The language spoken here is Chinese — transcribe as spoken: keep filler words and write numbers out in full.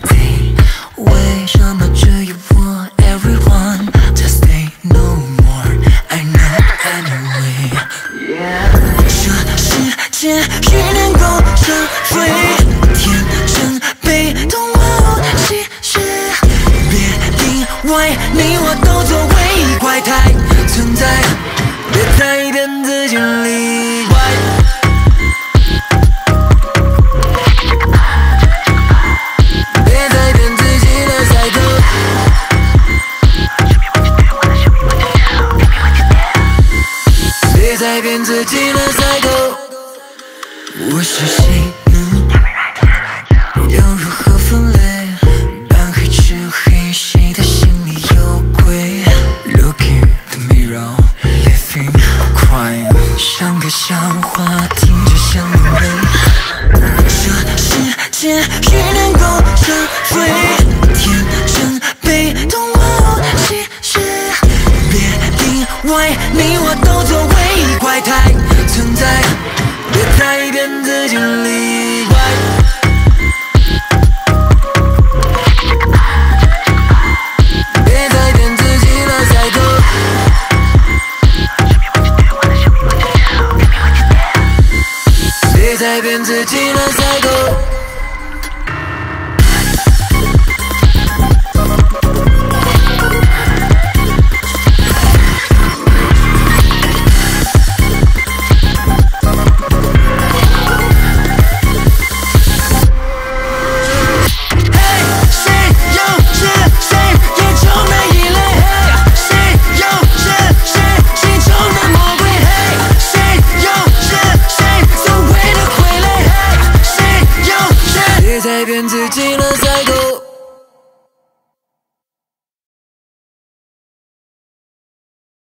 day， 为什么只有我 ？Everyone just say no more， I know anyway。这世界谁能够社会？天生被动哦，其实别定位，你我都作为怪胎存在，别再骗自己。